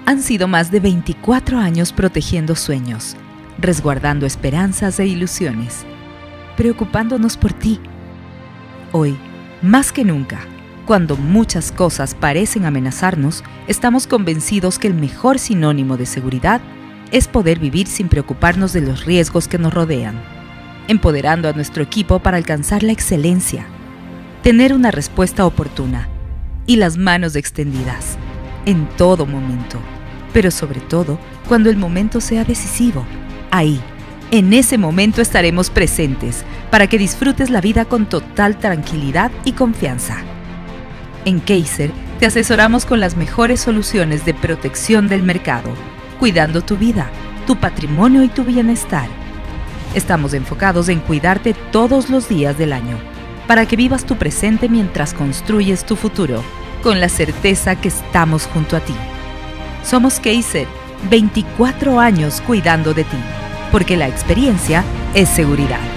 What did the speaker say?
Han sido más de 24 años protegiendo sueños, resguardando esperanzas e ilusiones, preocupándonos por ti. Hoy, más que nunca, cuando muchas cosas parecen amenazarnos, estamos convencidos que el mejor sinónimo de seguridad es poder vivir sin preocuparnos de los riesgos que nos rodean, empoderando a nuestro equipo para alcanzar la excelencia, tener una respuesta oportuna y las manos extendidas en todo momento, pero sobre todo cuando el momento sea decisivo. Ahí, en ese momento estaremos presentes para que disfrutes la vida con total tranquilidad y confianza. En Kaiser te asesoramos con las mejores soluciones de protección del mercado, cuidando tu vida, tu patrimonio y tu bienestar. Estamos enfocados en cuidarte todos los días del año, para que vivas tu presente mientras construyes tu futuro, con la certeza que estamos junto a ti. Somos Kaiser, 24 años cuidando de ti, porque la experiencia es seguridad.